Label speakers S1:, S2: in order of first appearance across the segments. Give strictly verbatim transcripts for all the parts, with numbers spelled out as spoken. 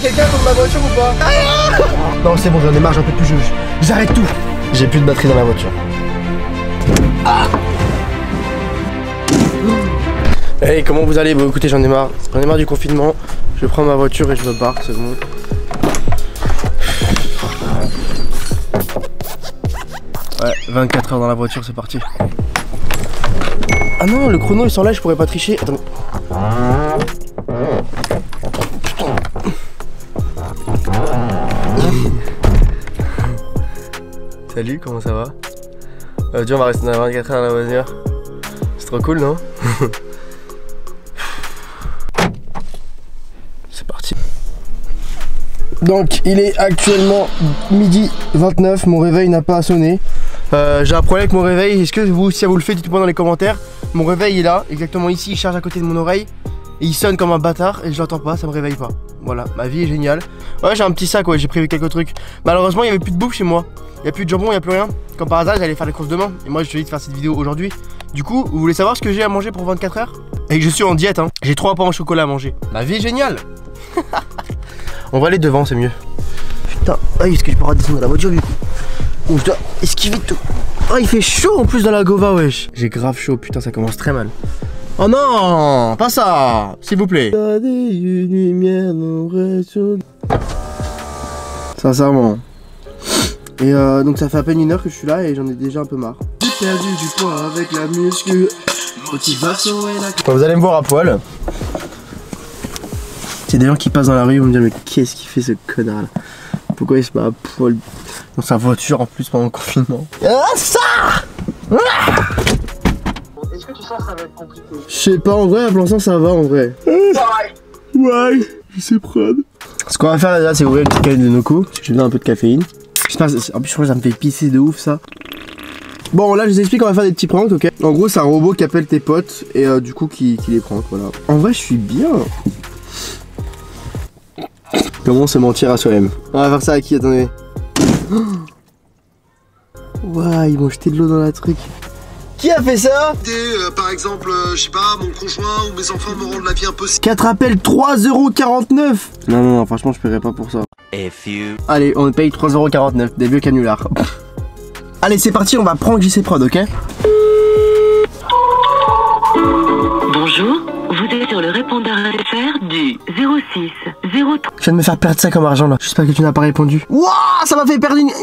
S1: quelqu'un pour ma voiture ou pas? Non c'est bon, j'en ai marre, j'en peux plus, j'arrête tout. J'ai plus de batterie dans la voiture. Ah. Hey, comment vous allez? Bon écoutez, j'en ai marre. J'en ai marre du confinement. Je prends ma voiture et je me barre, c'est bon. Ouais, vingt-quatre heures dans la voiture, c'est parti. Ah non, le chrono il s'enlève, je pourrais pas tricher. Attends. Salut, comment ça va? euh, Dieu, on va rester dans vingt-quatre heures dans la voiture. C'est trop cool, non? C'est parti. Donc, il est actuellement midi vingt-neuf, mon réveil n'a pas sonné. Euh, J'ai un problème avec mon réveil, est-ce que vous, si ça vous le fait, dites-moi dans les commentaires. Mon réveil est là, exactement ici, il charge à côté de mon oreille. Et il sonne comme un bâtard et je l'entends pas, ça me réveille pas. Voilà, ma vie est géniale. Ouais, j'ai un petit sac, ouais, j'ai prévu quelques trucs. Malheureusement, il y avait plus de bouffe chez moi. Il n'y a plus de jambon, il n'y a plus rien. Comme par hasard, j'allais faire les courses demain. Et moi, je te dis de faire cette vidéo aujourd'hui. Du coup, vous voulez savoir ce que j'ai à manger pour vingt-quatre heures? Et que je suis en diète, hein. J'ai trois pains au chocolat à manger. Ma vie est géniale. On va aller devant, c'est mieux. Putain, ah, est-ce que je pourrais descendre de la voiture du coup? Ou je dois esquiver tout. Oh, il fait chaud en plus dans la Gova, wesh. J'ai grave chaud, putain, ça commence très mal. Oh non, pas ça, s'il vous plaît. Sincèrement. Et euh, donc ça fait à peine une heure que je suis là et j'en ai déjà un peu marre. J'ai perdu du poids avec la muscu. Motivation et la... Bon, vous allez me voir à poil. C'est des gens qui passent dans la rue, ils vont me dire mais qu'est-ce qu'il fait ce connard là? Pourquoi il se met à poil dans sa voiture en plus pendant le confinement? Ah ça ah.
S2: Est-ce que tu sens que ça va être compliqué?
S1: Je sais pas, en vrai, à l'instant ça va en vrai. Ouais, ouais, je sais prendre. Ce qu'on va faire là, c'est ouvrir une petite canette de Noco. Parce que j'ai besoin un peu de caféine. En plus, je crois que ça me fait pisser de ouf ça. Bon, là, je vous explique, on va faire des petits pranks, ok? En gros, c'est un robot qui appelle tes potes et euh, du coup, qui, qui les prank, voilà. En vrai, je suis bien. Comment se mentir à soi-même? On va faire ça à qui? Attendez. Ouah, ils m'ont jeté de l'eau dans la truc. Qui a fait ça?
S3: euh, Par exemple, euh, je sais pas, mon conjoint ou mes enfants me rendent la vie impossible.
S1: quatre appels, trois euros quarante-neuf. Non, non, non, franchement, je paierai pas pour ça.
S4: A few...
S1: Allez, on paye trois euros quarante-neuf, des vieux canulars. Allez, c'est parti, on va prendre J C Prod, ok?
S5: Bonjour, vous êtes sur le répondeur R F R du zéro six zéro trois.
S1: Je viens de me faire perdre ça comme argent là, j'espère que tu n'as pas répondu. Wouah, ça m'a fait perdre une...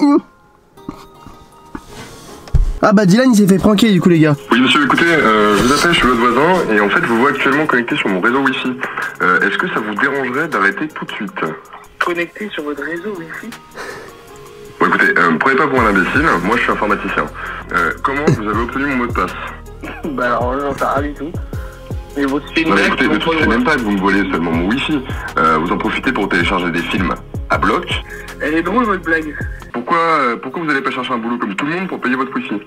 S1: Ah bah Dylan il s'est fait pranker du coup les gars.
S6: Oui monsieur, écoutez, euh, je vous appelle, je suis votre voisin et en fait je vous vois actuellement connecté sur mon réseau Wi-Fi. Euh, Est-ce que ça vous dérangerait d'arrêter tout de suite?
S2: Connecté sur votre réseau Wi-Fi?
S6: Bon écoutez, euh, me prenez pas pour un imbécile, moi je suis informaticien. Euh, comment vous avez obtenu mon mot de passe?
S2: Bah alors j'en sais rien du tout. Mais vous c'est une
S6: Non mais
S2: blague,
S6: écoutez, ne touchez même pas que vous me volez seulement mon Wi-Fi. Euh, vous en profitez pour télécharger des films à bloc.
S2: Elle est drôle votre blague.
S6: Pourquoi, euh, pourquoi vous allez pas chercher un boulot comme tout le monde pour payer votre Wi-Fi?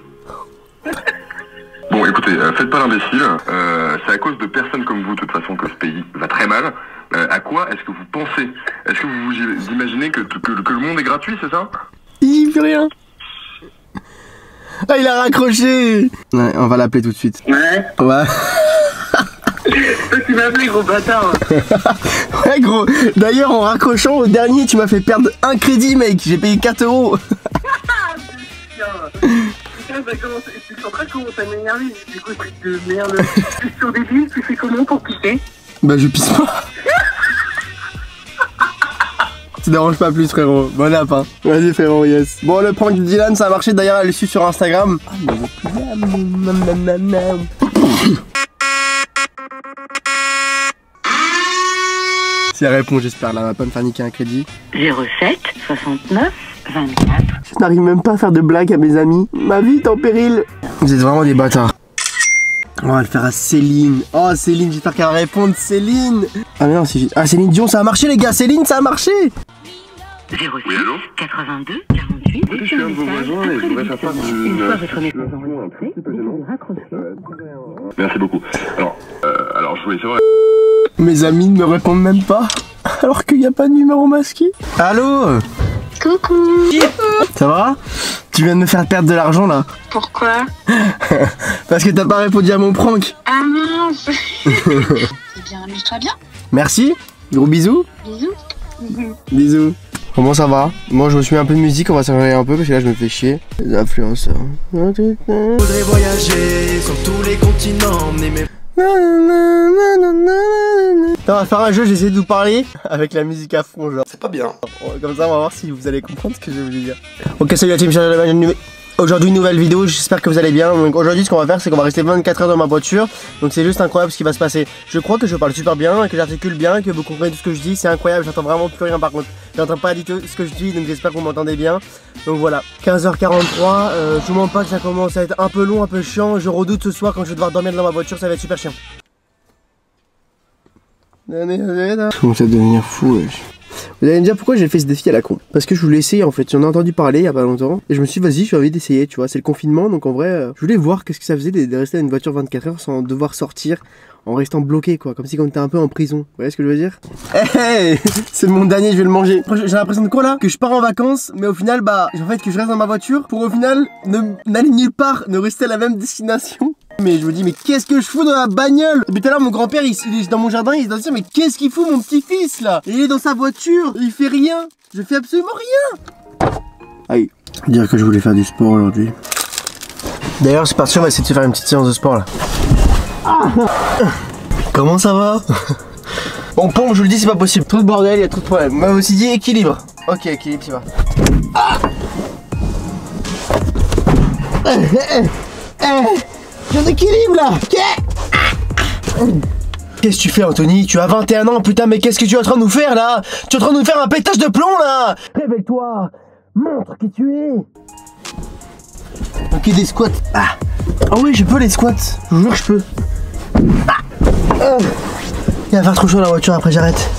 S6: Bon écoutez, euh, faites pas l'imbécile, euh, c'est à cause de personnes comme vous de toute façon que ce pays va très mal. Euh, à quoi est-ce que vous pensez? Est-ce que vous vous imaginez que, que, que le monde est gratuit, c'est ça?
S1: Il fait rien. Ah il a raccroché. Ouais, on va l'appeler tout de suite.
S2: Ouais.
S1: Ouais.
S2: Toi tu m'as appelé gros bâtard.
S1: Ouais gros, d'ailleurs en raccrochant au dernier tu m'as fait perdre un crédit mec, j'ai payé quatre euros.
S2: Putain, ça commence, je suis en train de commencer à m'énerver, du coup truc de merde. Tu es sur des villes, tu fais comment pour pisser?
S1: Bah je pisse pas. Tu déranges pas plus frérot, bon app hein. Vas-y frérot, yes. Bon le prank de Dylan ça a marché, d'ailleurs elle le suit sur Instagram. Si elle répond j'espère, là elle va pas me faire niquer un crédit.
S5: zéro sept soixante-neuf vingt-quatre.
S1: Je n'arrive même pas à faire de blagues à mes amis. Ma vie est en péril. Vous êtes vraiment des bâtards. On va le faire à Céline. Oh Céline, j'espère qu'elle va répondre. Céline. Ah mais non, c'est... Ah Céline Dion, ça a marché les gars. Céline, ça a marché.
S5: zéro six
S6: Oui, allô?
S5: quatre-vingt-deux quarante-huit.
S6: Écoutez, je suis un de vos voisins et je voudrais faire part d'une...
S5: Une fois votre message enregistré, vous pouvez raccrocher.
S6: Merci beaucoup. Alors, euh, alors je voulais savoir...
S1: Mes amis ne me répondent même pas. Alors qu'il n'y a pas de numéro masqué. Allô?
S7: Coucou.
S1: Ça va? Tu viens de me faire perdre de l'argent là.
S7: Pourquoi?
S1: Parce que t'as pas répondu à mon prank.
S7: Ah mince. Eh bien, amuse-toi bien.
S1: Merci. Gros bisous.
S7: Bisous.
S1: Bisous. Comment ça va? Moi je me suis mis un peu de musique, on va s'arrêter un peu parce que là je me fais chier. Les influenceurs. Faudrait voyager sur tous les continents, mais mes... On va faire un jeu, j'essaie de vous parler avec la musique à fond, genre.
S3: C'est pas bien.
S1: Comme ça on va voir si vous allez comprendre ce que je voulais dire. Ok, salut la team, aujourd'hui une nouvelle vidéo, j'espère que vous allez bien. Donc aujourd'hui ce qu'on va faire c'est qu'on va rester vingt-quatre heures dans ma voiture. Donc c'est juste incroyable ce qui va se passer. Je crois que je parle super bien, que j'articule bien, que vous comprenez tout ce que je dis. C'est incroyable, j'entends vraiment plus rien par contre. J'entends pas du tout ce que je dis, donc j'espère que vous m'entendez bien. Donc voilà, quinze heures quarante-trois, euh, je vous mens pas que ça commence à être un peu long, un peu chiant. Je redoute ce soir quand je vais devoir dormir dans ma voiture, ça va être super chiant. Je commence à devenir fou, wesh. Vous allez me dire pourquoi j'ai fait ce défi à la con. Parce que je voulais essayer en fait, j'en ai entendu parler il y a pas longtemps. Et je me suis dit vas-y, j'ai envie d'essayer, tu vois, c'est le confinement. Donc en vrai, euh, je voulais voir qu'est-ce que ça faisait de, de rester dans une voiture vingt-quatre heures sans devoir sortir. En restant bloqué quoi, comme si on était un peu en prison. Vous voyez ce que je veux dire? Hey, hey, c'est mon dernier, je vais le manger. J'ai l'impression de quoi là? Que je pars en vacances, mais au final bah, en fait que je reste dans ma voiture pour au final n'aller nulle part, ne rester à la même destination. Mais je me dis mais qu'est-ce que je fous dans la bagnole? Depuis tout à l'heure mon grand-père il, il est dans mon jardin, il se dit mais qu'est-ce qu'il fout mon petit-fils là? Il est dans sa voiture, il fait rien. Je fais absolument rien. Aïe, dire que je voulais faire du sport aujourd'hui. D'ailleurs c'est parti, on va essayer de se faire une petite séance de sport là. Ah. Comment ça va? Bon pompe, je vous le dis c'est pas possible. Trop de bordel, il y a trop de problèmes. On m'a aussi dit équilibre. Ok, équilibre tu vas. Ah. J'ai un équilibre là. Qu'est-ce que tu fais Anthony? Tu as vingt et un ans putain, mais qu'est-ce que tu es en train de nous faire là? Tu es en train de nous faire un pétage de plomb là. Réveille-toi. Montre qui tu es. Ok, des squats. Ah, ah oui, je peux les squats. Je vous jure que je peux. Ah. Oh. Il va faire trop chaud dans la voiture après, j'arrête.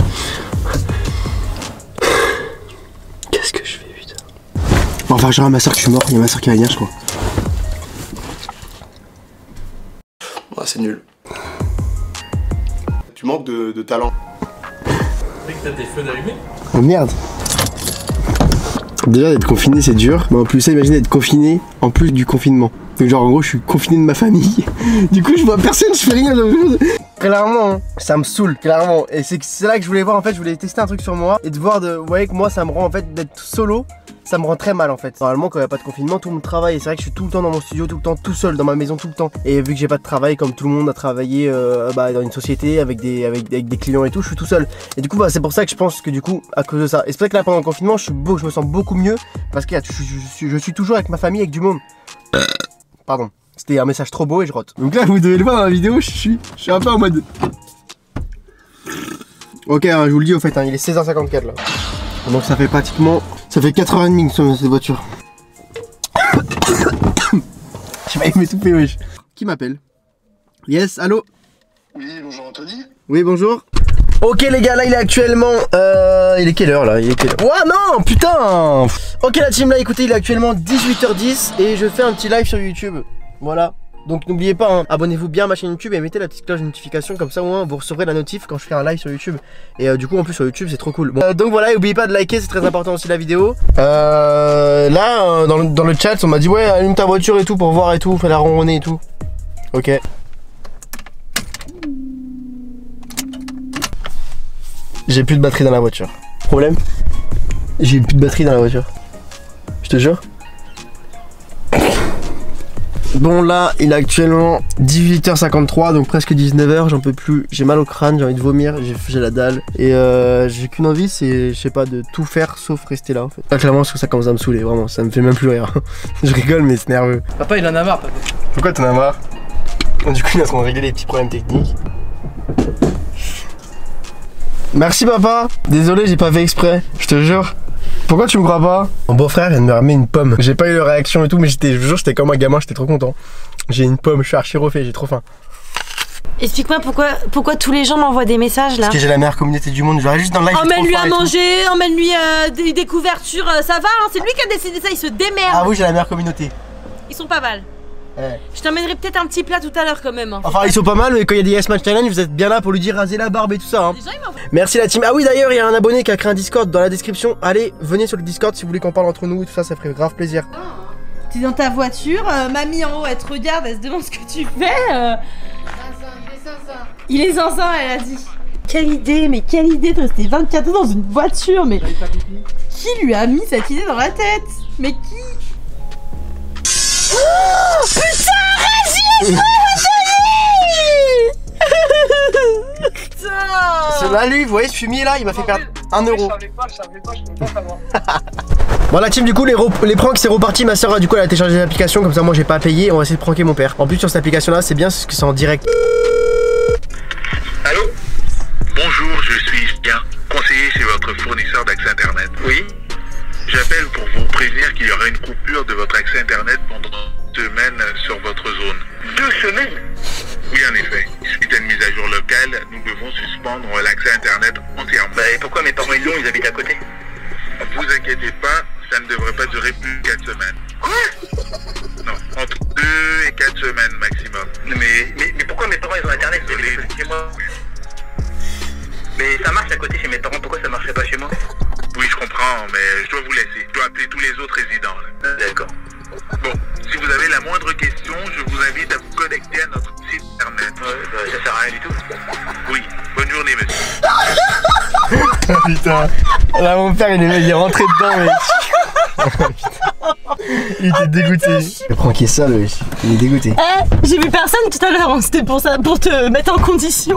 S1: Qu'est-ce que je fais putain? Bon, enfin, genre ma soeur que je suis mort. Il y a ma soeur qui va venir, je crois. Ouais, c'est nul. Tu manques de, de talent.
S4: Tu sais que t'as tes feux d'allumer?
S1: Oh merde. Déjà d'être confiné c'est dur, mais en plus ça imagine être confiné en plus du confinement. Donc genre en gros je suis confiné de ma famille. Du coup je vois personne, je fais rien. Clairement hein, ça me saoule, clairement. Et c'est là que je voulais voir en fait, je voulais tester un truc sur moi et de voir de. Vous voyez que moi ça me rend en fait d'être solo. Ça me rend très mal en fait. Normalement quand il n'y a pas de confinement tout le monde travaille. Et c'est vrai que je suis tout le temps dans mon studio, tout le temps tout seul dans ma maison tout le temps. Et vu que j'ai pas de travail comme tout le monde a travaillé euh, bah, dans une société avec des, avec, avec des clients et tout, je suis tout seul. Et du coup bah, c'est pour ça que je pense que du coup à cause de ça. Et c'est pour ça que là pendant le confinement je, suis beau, je me sens beaucoup mieux. Parce que là, je, je, je, je suis toujours avec ma famille, avec du môme. Pardon. C'était un message trop beau et je rote. Donc là vous devez le voir dans la vidéo, je suis, je suis un peu en mode... Ok hein, je vous le dis au fait, hein, il est seize heures cinquante-quatre là. Donc ça fait pratiquement... Ça fait quatre heures trente sur cette voiture. J'ai failli m'étouffer wesh. Qui m'appelle? Yes, allô?
S3: Oui, bonjour Anthony.
S1: Oui, bonjour. Ok les gars, là il est actuellement... Euh... Il est quelle heure là? Il est quelle heure? Ouah non, putain. Ok la team là, écoutez, il est actuellement dix-huit heures dix et je fais un petit live sur YouTube. Voilà. Donc n'oubliez pas, hein, abonnez-vous bien à ma chaîne YouTube et mettez la petite cloche de notification, comme ça au moins vous recevrez la notif quand je fais un live sur YouTube. Et euh, du coup en plus sur YouTube c'est trop cool. Bon, euh, donc voilà, n'oubliez pas de liker, c'est très important aussi la vidéo. Euh, là euh, dans, le, dans le chat on m'a dit ouais allume ta voiture et tout pour voir et tout, fais la ronronner et tout. Ok. J'ai plus de batterie dans la voiture. Problème? J'ai plus de batterie dans la voiture. Je te jure. Bon là il est actuellement dix-huit heures cinquante-trois, donc presque dix-neuf heures, j'en peux plus, j'ai mal au crâne, j'ai envie de vomir, j'ai la dalle. Et euh, j'ai qu'une envie, c'est je sais pas, de tout faire sauf rester là en fait. Là clairement parce que ça commence à me saouler, vraiment, ça me fait même plus rire. Je rigole mais c'est nerveux.
S4: Papa il en a marre papa.
S1: Pourquoi t'en as marre? Du coup il est en train de régler les petits problèmes techniques. Merci papa. Désolé j'ai pas fait exprès, je te jure. Pourquoi tu me crois pas? Mon beau-frère vient de me ramener une pomme. J'ai pas eu de réaction et tout, mais j'étais, je vous jure, j'étais comme un gamin, j'étais trop content. J'ai une pomme, je suis archi refait, j'ai trop faim.
S8: Explique-moi pourquoi, pourquoi tous les gens m'envoient des messages là.
S1: Parce que j'ai la meilleure communauté du monde, je vais juste dans le live.
S8: Emmène-lui à manger, emmène-lui euh, des, des couvertures, euh, ça va, hein, c'est lui qui a décidé ça, il se démerde.
S1: Ah oui, j'ai la meilleure communauté.
S8: Ils sont pas mal.
S1: Ouais.
S8: Je t'emmènerai peut-être un petit plat tout à l'heure quand même. Hein.
S1: Enfin ils sont pas mal, mais quand il y a des Yes Match Challenge vous êtes bien là pour lui dire raser la barbe et tout ça hein.
S8: Les gens, ils
S1: merci la team. Ah oui d'ailleurs il y a un abonné qui a créé un Discord dans la description. Allez venez sur le Discord si vous voulez qu'on parle entre nous et tout ça, ça ferait grave plaisir.
S8: oh. T'es dans ta voiture, euh, mamie en haut elle te regarde, elle se demande ce que tu fais. Euh... Il est zinzin, elle a dit. Quelle idée, mais quelle idée de rester vingt-quatre heures dans une voiture, mais qui lui a mis cette idée dans la tête? Mais qui? Oh putain, Régis, putain.
S1: C'est là lui, vous voyez ce fumier là, il m'a fait perdre un euro.
S2: Je savais pas, je savais pas, je peux pas savoir.
S1: Bon la team, du coup les, les pranks c'est reparti. Ma soeur du coup elle a téléchargé l'application, comme ça moi j'ai pas à payer. On va essayer de pranker mon père. En plus sur cette application là c'est bien parce que c'est en direct.
S6: Allô? Bonjour, je suis bien conseiller chez votre fournisseur d'accès internet. Oui? J'appelle pour vous prévenir qu'il y aura une coupure de votre accès internet pendant deux semaines sur votre zone. Deux semaines? Oui, en effet. Suite à une mise à jour locale, nous devons suspendre l'accès internet entièrement. Bah, et pourquoi mes parents ils l'ont, ils habitent à côté? Ne vous inquiétez pas, ça ne devrait pas durer plus de quatre semaines. Quoi? Non, entre deux et quatre semaines maximum. Mais, mais, mais pourquoi mes parents ils ont internet? Désolé. Chez moi. Mais ça marche à côté chez mes parents, pourquoi ça marcherait pas chez moi? Oui, je comprends, mais je dois vous laisser. Je dois appeler tous les autres résidents. D'accord. Bon, si vous avez la moindre question, je vous invite à vous connecter à notre site internet. Ouais, bah, ça sert à rien du tout. Oui, bonne journée, monsieur.
S1: Putain, là mon père il est, il est rentré dedans mec. Il était dégoûté. Le pranker ça, le... il est dégoûté.
S8: Eh, hey, j'ai vu personne tout à l'heure, hein. C'était pour ça, pour te mettre en condition.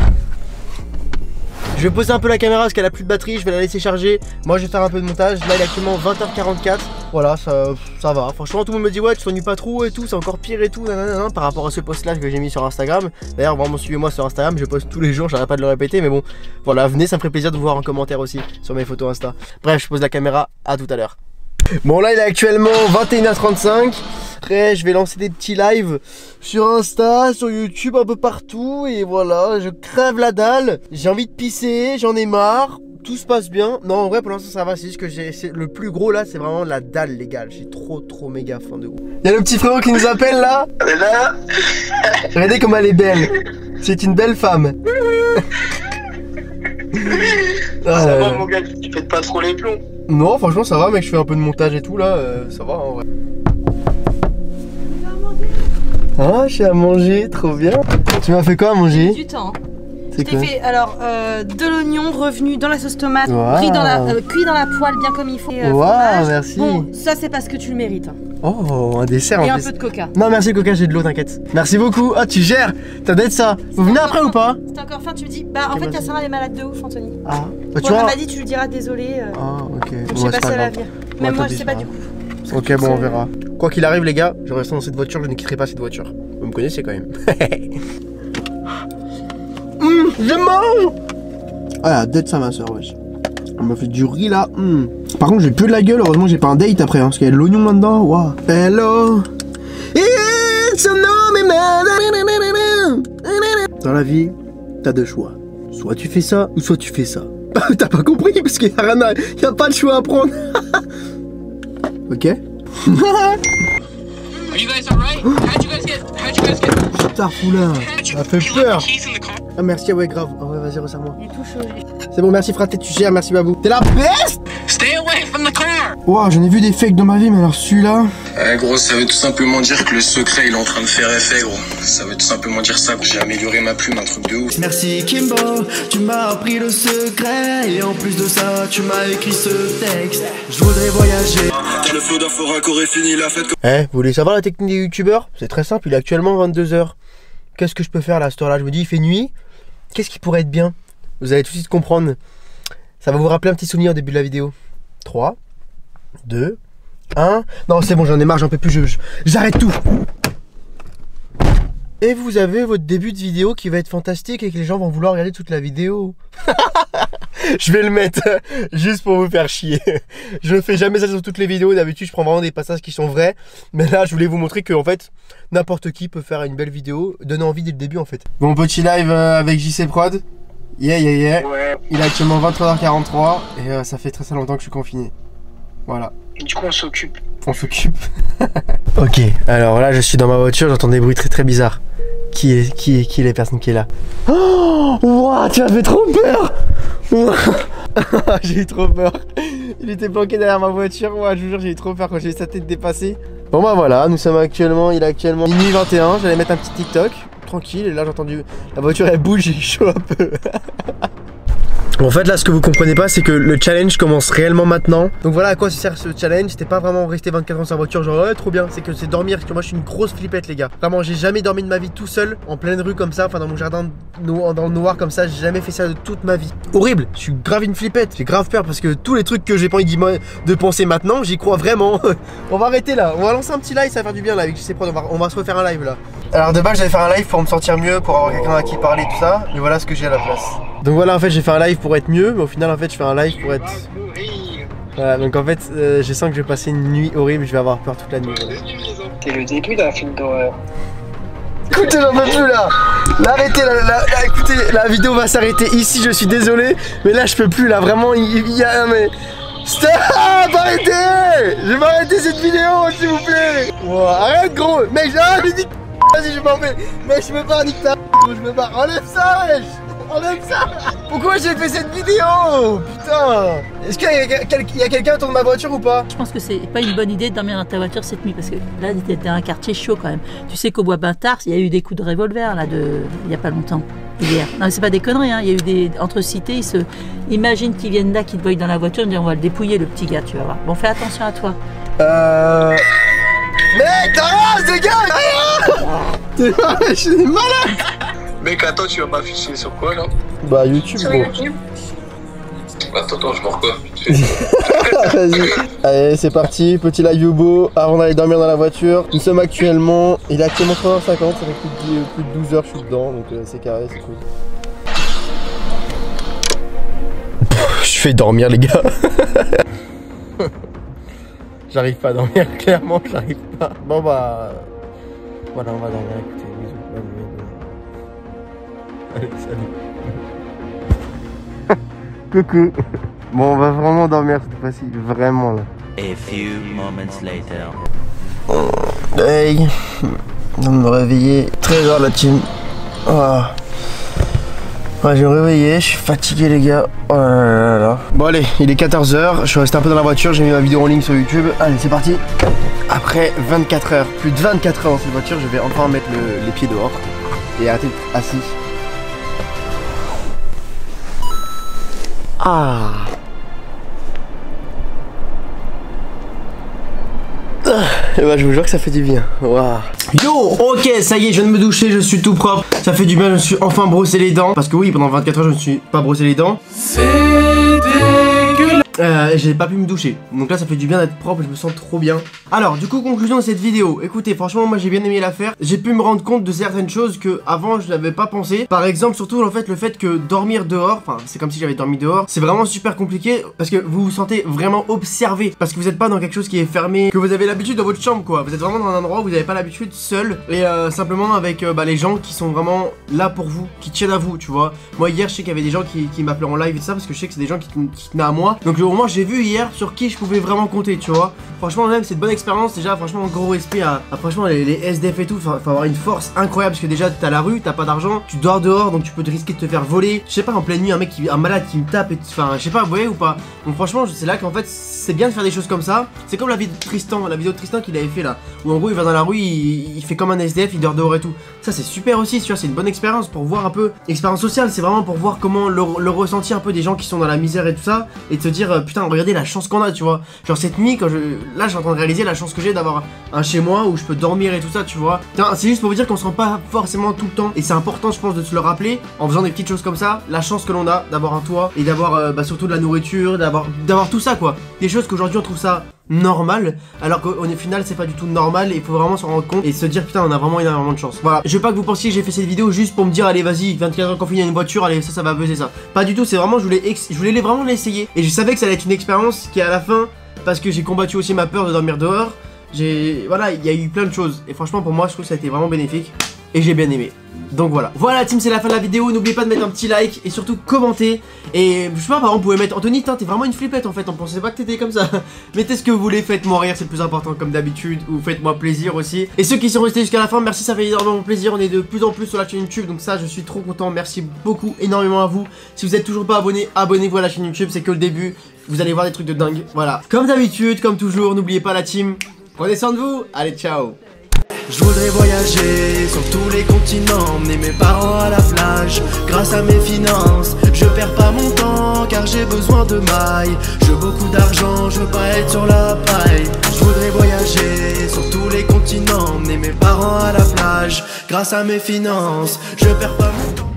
S1: Je vais poser un peu la caméra parce qu'elle a plus de batterie, je vais la laisser charger. Moi je vais faire un peu de montage. Là il est actuellement vingt heures quarante-quatre. Voilà, ça, ça va. Franchement tout le monde me dit ouais tu t'ennuies pas trop et tout, c'est encore pire et tout nanana, par rapport à ce post là que j'ai mis sur Instagram. D'ailleurs vraiment suivez-moi sur Instagram, je poste tous les jours, j'arrête pas de le répéter, mais bon voilà, venez, ça me ferait plaisir de vous voir en commentaire aussi sur mes photos Insta. Bref, je pose la caméra, à tout à l'heure. Bon là il est actuellement vingt et une heures trente-cinq. Après je vais lancer des petits lives sur Insta, sur YouTube, un peu partout. Et voilà, je crève la dalle. J'ai envie de pisser, j'en ai marre. Tout se passe bien. Non en vrai pour l'instant ça va, c'est juste que j'ai le plus gros là, c'est vraiment la dalle les gars. J'ai trop trop méga faim de ouf. Il y a le petit frérot qui nous appelle là.
S2: Là.
S1: Regardez comme elle est belle. C'est une belle femme.
S2: Ah, ça va mon gars, tu fais pas trop les plombs.
S1: Non franchement ça va mec, je fais un peu de montage et tout là, euh, ça va en vrai. Ah, j'ai à manger, trop bien. Tu m'as fait quoi à manger?
S8: Du temps.
S1: C'est
S8: Je t'ai fait alors euh, de l'oignon revenu dans la sauce tomate, wow. Pris dans la, euh, cuit dans la poêle bien comme il faut. Euh,
S1: Waouh, merci.
S8: Bon, ça c'est parce que tu le mérites. Hein.
S1: Oh, un dessert
S8: et
S1: en
S8: un
S1: plus.
S8: peu de coca.
S1: Non merci coca, j'ai de l'eau, t'inquiète. Merci beaucoup. Ah tu gères, t'as d'être ça. Vous venez après ou pas?
S8: C'était encore fin, tu me dis. Bah en okay, fait ta sœur elle est malade de ouf Anthony.
S1: Ah bah tu
S8: bon,
S1: vois.
S8: Elle m'a dit tu lui diras désolé. Euh...
S1: Ah ok.
S8: Je sais pas si elle va venir. Même moi je sais pas du coup.
S1: Ok bon on verra. Quoi qu'il arrive les gars, je reste dans cette voiture, je ne quitterai pas cette voiture. Vous me connaissez quand même. Mmh, je mange. Ah d'être ça ma soeur wesh. On m'a fait du riz là. Mmh. Par contre j'ai plus de la gueule, heureusement j'ai pas un date après hein, parce qu'il y a de l'oignon là-dedans. Wow. Hello. Dans la vie, t'as deux choix. Soit tu fais ça ou soit tu fais ça. T'as pas compris parce qu'il y a rien à... y a pas de choix à prendre. Ok. Putain foulard, ça a fait peur. Ah merci, ouais grave. Ah ouais vas-y resserre-moi.
S8: Il est tout chaud.
S1: C'est bon, merci fraté, tu gères, merci babou. T'es la peste. Stay away from the car. Wow, j'en ai vu des fakes dans ma vie, mais alors celui-là.
S9: Eh gros, ça veut tout simplement dire que le secret il est en train de faire effet gros. Ça veut tout simplement dire ça, que j'ai amélioré ma plume, un truc de ouf.
S10: Merci Kimbo, tu m'as appris le secret. Et en plus de ça, tu m'as écrit ce texte. Je voudrais voyager.
S9: Le feu d'un fort raccord est fini, la fête.
S1: Eh, vous voulez savoir la technique des youtubeurs? C'est très simple, il est actuellement vingt-deux heures. Qu'est-ce que je peux faire là à cette heure-là? Je me dis, il fait nuit. Qu'est-ce qui pourrait être bien? Vous allez tout de suite comprendre. Ça va vous rappeler un petit souvenir au début de la vidéo. trois, deux, un. Non, c'est bon, j'en ai marre, j'en peux plus. Je, j'arrête tout. Et vous avez votre début de vidéo qui va être fantastique et que les gens vont vouloir regarder toute la vidéo. Je vais le mettre juste pour vous faire chier. Je ne fais jamais ça sur toutes les vidéos. D'habitude, je prends vraiment des passages qui sont vrais. Mais là, je voulais vous montrer que en fait, n'importe qui peut faire une belle vidéo, donner envie dès le début en fait. Bon, petit live avec J C Prod. Yeah, yeah, yeah. Ouais. Il est actuellement vingt-trois heures quarante-trois et euh, ça fait très très longtemps que je suis confiné. Voilà.
S2: Du coup, on s'occupe.
S1: On s'occupe. Ok, alors là, je suis dans ma voiture, j'entends des bruits très très bizarres. Qui est, qui est, qui est la personne qui est là? Oh, wow, tu m'as fait trop peur. J'ai eu trop peur. Il était planqué derrière ma voiture. Moi, je vous jure, j'ai eu trop peur quand j'ai vu sa tête dépasser. Bon bah voilà, nous sommes actuellement, il est actuellement minuit vingt et un. J'allais mettre un petit TikTok, tranquille. Et là, j'ai entendu la voiture, elle bouge, j'ai eu chaud un peu. Bon, en fait là ce que vous comprenez pas c'est que le challenge commence réellement maintenant. Donc voilà à quoi sert ce challenge. C'était pas vraiment rester vingt-quatre heures sur la voiture genre ouais trop bien. C'est que c'est dormir parce que moi je suis une grosse flippette les gars. Vraiment j'ai jamais dormi de ma vie tout seul en pleine rue comme ça. Enfin dans mon jardin no dans le noir comme ça. J'ai jamais fait ça de toute ma vie. Horrible. Je suis grave une flippette. J'ai grave peur parce que tous les trucs que j'ai pas envie de penser maintenant j'y crois vraiment. On va arrêter là. On va lancer un petit live, ça va faire du bien là avec J C Prod. On va, on va se refaire un live là. Alors de base j'allais faire un live pour me sentir mieux, pour avoir quelqu'un à qui parler tout ça. Mais voilà ce que j'ai à la place. Donc voilà en fait j'ai fait un live pour être mieux, mais au final en fait je fais un live pour être... Voilà donc en fait euh, je sens que je vais passer une nuit horrible, je vais avoir peur toute la nuit. Voilà.
S2: C'est le début d'un film d'horreur.
S1: Écoutez j'en peux plus là. Là arrêtez là, là, là, écoutez la vidéo va s'arrêter ici, je suis désolé. Mais là je peux plus là, vraiment il, il y a... Mais... Stop, arrêtez. Je vais arrêter cette vidéo s'il vous plaît. Wow, arrête gros. Mec ah, j'ai dit vas-y je m'en vais. Mec je peux pas nique ta gros, je peux pas. Enlève ça wesh. Enlève ça. Pourquoi j'ai fait cette vidéo? Putain. Est-ce qu'il y a, quel, y a quelqu'un autour de ma voiture ou pas?
S11: Je pense que c'est pas une bonne idée de dormir dans ta voiture cette nuit parce que là t'es dans un quartier chaud quand même. Tu sais qu'au Bois Bintard il y a eu des coups de revolver là de il y a pas longtemps. Hier. Non mais c'est pas des conneries hein. Il y a eu des entre cités, ils se imagine qu'ils viennent là, qu'ils te voient dans la voiture, ils disent on va le dépouiller le petit gars, tu vas voir. Bon fais attention à toi.
S1: Euh. Mec t'arrêtes les gars. T'es je suis malade.
S9: Mec attends tu vas m'afficher sur quoi là?
S1: Bah YouTube gros.
S9: Attends attends je mords quoi?
S1: Vas-y. Allez c'est parti, petit live Yubo avant d'aller dormir dans la voiture. Nous sommes actuellement, il est actuellement trois heures cinquante, ça fait plus de, plus de douze heures que je suis dedans, donc euh, c'est carré, c'est cool. Je fais dormir les gars. J'arrive pas à dormir, clairement j'arrive pas. Bon bah... Voilà on va dormir, écoutez, bisous. Allez salut. Coucou. Bon on va vraiment dormir cette fois-ci, vraiment là.
S12: A few moments later.
S1: Hey, je me réveiller. treize heures la team. Oh. Ouais, je vais me réveiller, je suis fatigué les gars. Oh là là là. Bon allez, il est quatorze heures, je suis resté un peu dans la voiture, j'ai mis ma vidéo en ligne sur YouTube. Allez c'est parti. Après vingt-quatre heures, plus de vingt-quatre heures dans cette voiture, je vais enfin mettre le, les pieds dehors et arrêter d'être assis. Ah. Et bah je vous jure que ça fait du bien. Waouh. Yo, ok, ça y est, je viens de me doucher, je suis tout propre. Ça fait du bien, je me suis enfin brossé les dents. Parce que oui, pendant vingt-quatre heures, je me suis pas brossé les dents. C'est dégueulasse. Euh, j'ai pas pu me doucher. Donc là, ça fait du bien d'être propre, je me sens trop bien. Alors, du coup, conclusion de cette vidéo. Écoutez, franchement, moi j'ai bien aimé la faire. J'ai pu me rendre compte de certaines choses que avant je n'avais pas pensé. Par exemple, surtout en fait, le fait que dormir dehors, enfin, c'est comme si j'avais dormi dehors, c'est vraiment super compliqué parce que vous vous sentez vraiment observé. Parce que vous n'êtes pas dans quelque chose qui est fermé, que vous avez l'habitude dans votre chambre, quoi. Vous êtes vraiment dans un endroit où vous n'avez pas l'habitude seul et euh, simplement avec euh, bah, les gens qui sont vraiment là pour vous, qui tiennent à vous, tu vois. Moi, hier, je sais qu'il y avait des gens qui, qui m'appelaient en live et tout ça parce que je sais que c'est des gens qui, qui tenaient à moi. Donc, au moins, j'ai vu hier sur qui je pouvais vraiment compter, tu vois. Franchement, même, c'est une bonne expérience. Déjà, franchement, gros respect à, à franchement, les, les S D F et tout. Faut, faut avoir une force incroyable parce que déjà, t'as la rue, t'as pas d'argent, tu dors dehors, donc tu peux te risquer de te faire voler. Je sais pas, en pleine nuit, un mec, qui, un malade qui me tape, et enfin, je sais pas, vous voyez ou pas. Donc, franchement, c'est là qu'en fait, c'est bien de faire des choses comme ça. C'est comme la vidéo de Tristan, la vidéo de Tristan qu'il avait fait là, où en gros, il va dans la rue, il, il fait comme un S D F, il dort dehors et tout. Ça, c'est super aussi, tu vois, c'est une bonne expérience pour voir un peu. Expérience sociale, c'est vraiment pour voir comment le, le ressenti un peu des gens qui sont dans la misère et tout ça, et de se dire, euh, putain, regardez la chance qu'on a, tu vois. Genre, cette nuit, quand je. Là, je suis en train de réaliser la chance que j'ai d'avoir un chez moi où je peux dormir et tout ça, tu vois. C'est juste pour vous dire qu'on se rend pas forcément tout le temps, et c'est important, je pense, de se le rappeler en faisant des petites choses comme ça. La chance que l'on a d'avoir un toit et d'avoir euh, bah, surtout de la nourriture, d'avoir d'avoir tout ça, quoi. Des choses qu'aujourd'hui on trouve ça normal, alors qu'au final c'est pas du tout normal et il faut vraiment s'en rendre compte et se dire putain on a vraiment énormément de chance. Voilà, je veux pas que vous pensiez que j'ai fait cette vidéo juste pour me dire allez vas-y vingt-quatre heures confiné à une voiture, allez ça ça va buzzer ça. Pas du tout, c'est vraiment je voulais ex je voulais vraiment l'essayer et je savais que ça allait être une expérience qui à la fin, parce que j'ai combattu aussi ma peur de dormir dehors, j'ai voilà il y a eu plein de choses et franchement pour moi je trouve que ça a été vraiment bénéfique et j'ai bien aimé. Donc voilà, voilà team, c'est la fin de la vidéo, n'oubliez pas de mettre un petit like et surtout commenter. Et je sais pas, par exemple vous pouvez mettre Anthony, t'es vraiment une flippette en fait, on pensait pas que t'étais comme ça. Mettez ce que vous voulez, faites-moi rire, c'est le plus important comme d'habitude, ou faites-moi plaisir aussi. Et ceux qui sont restés jusqu'à la fin, merci, ça fait énormément plaisir, on est de plus en plus sur la chaîne YouTube, donc ça je suis trop content, merci beaucoup énormément à vous. Si vous êtes toujours pas abonné, abonnez-vous à la chaîne YouTube, c'est que le début, vous allez voir des trucs de dingue, voilà. Comme d'habitude, comme toujours, n'oubliez pas la team, prenez soin de vous, allez ciao.
S10: Je voudrais voyager sur tous les continents, emmener mes parents à la plage. Grâce à mes finances, je perds pas mon temps car j'ai besoin de mailles. Je veux beaucoup d'argent, je veux pas être sur la paille. Je voudrais voyager sur tous les continents, emmener mes parents à la plage. Grâce à mes finances, je perds pas mon temps.